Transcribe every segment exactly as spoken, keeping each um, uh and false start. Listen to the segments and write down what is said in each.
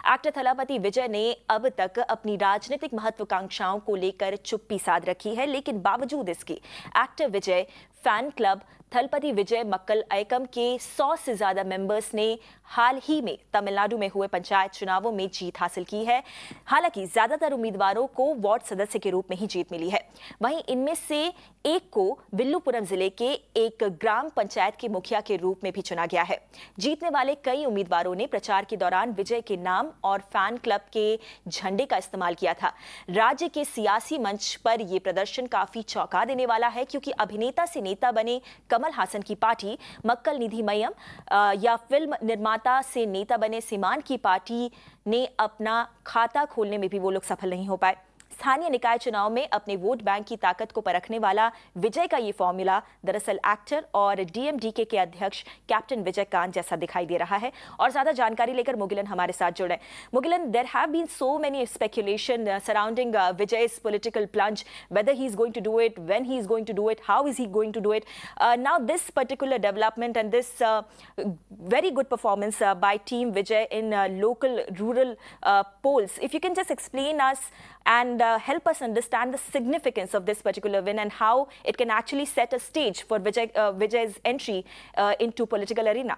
Actor Thalapathy विजय ने अब तक अपनी राजनीतिक महत्वाकांक्षाओं को लेकर चुप्पी साध रखी है, लेकिन बावजूद इसके actor Vijay fan club Thalapathy Vijay Makkal Iyakkam के सौ से ज्यादा मेंबर्स ने हाल ही में तमिलनाडु में हुए पंचायत चुनावों में जीत हासिल की है। हालांकि ज्यादातर उम्मीदवारों को वार्ड सदस्य के रूप में ही जीत मिली है। वहीं इनमें से एक को विल्लुपुरम जिले के एक ग्राम पंचायत के मुखिया के रूप में भी चुना गया है। जीतने वाले कई उम्मीदवारों ने प्रचार के दौरान विजय के नाम और फैन क्लब के झंडे का इस्तेमाल किया था। राज्य के सियासी मंच पर यह प्रदर्शन काफी चौंका देने वाला है, क्योंकि अभिनेता से नेता बने कमल हासन की पार्टी मक्कल निधि मय्यम या फिल्म निर्माता से नेता बने सीमान की पार्टी ने अपना खाता खोलने में भी वो लोग सफल नहीं हो पाए। स्थानीय निकाय चुनाव में अपने वोट बैंक की ताकत को परखने वाला विजय का ये फॉर्मूला दरअसल एक्टर और डीएमडीके के अध्यक्ष कैप्टन विजयकांत जैसा दिखाई दे रहा है। और ज्यादा जानकारी लेकर मुगिलन हमारे साथ जुड़े। Mugilan, there have been so many speculation surrounding Vijay's political plunge, whether he is going to do it, when he is going to do it, how is he going to do it. Uh, now this particular development and this uh, very good performance uh, by Team Vijay in uh, local rural uh, polls, if you can just explain us and uh, help us understand the significance of this particular win and how it can actually set a stage for Vijay, uh, Vijay's entry uh, into political arena.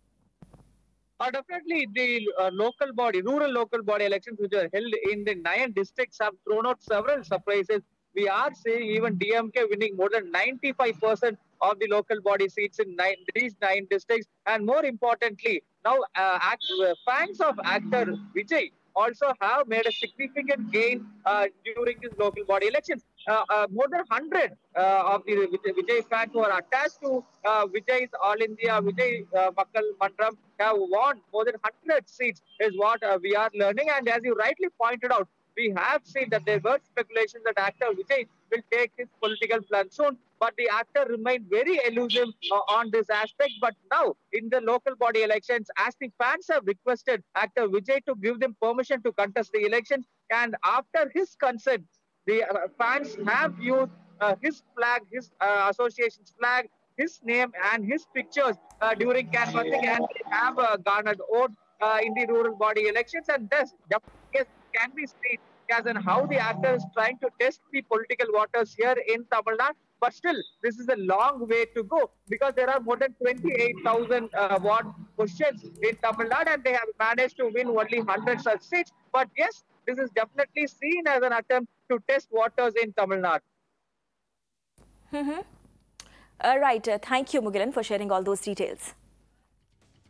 Uh, definitely, the uh, local body, rural local body elections which are held in the nine districts have thrown out several surprises. We are seeing even D M K winning more than ninety-five percent of the local body seats in nine, these nine districts. And more importantly, now uh, act, uh, fans of actor Vijay also have made a significant gain uh, during these local body elections. Uh, uh, more than one hundred uh, of the Vijay, Vijay fans who are attached to uh, Vijay's All India, Vijay uh, Makkal Mandram have won more than one hundred seats is what uh, we are learning. And as you rightly pointed out, we have seen that there were speculations that actor Vijay will take his political plunge soon, but the actor remained very elusive uh, on this aspect. But now, in the local body elections, as the fans have requested actor Vijay to give them permission to contest the elections, and after his consent, the uh, fans have used uh, his flag, his uh, association's flag, his name and his pictures uh, during canvassing, and they have uh, garnered vote uh, in the rural body elections. And thus, the case can be seen as in how the actor is trying to test the political waters here in Tamil Nadu. But still, this is a long way to go, because there are more than twenty-eight thousand uh, ward positions in Tamil Nadu, and they have managed to win only one hundred such seats. But yes, this is definitely seen as an attempt to test waters in Tamil Nadu. Mm-hmm. All right. Uh, thank you, Mugilan, for sharing all those details.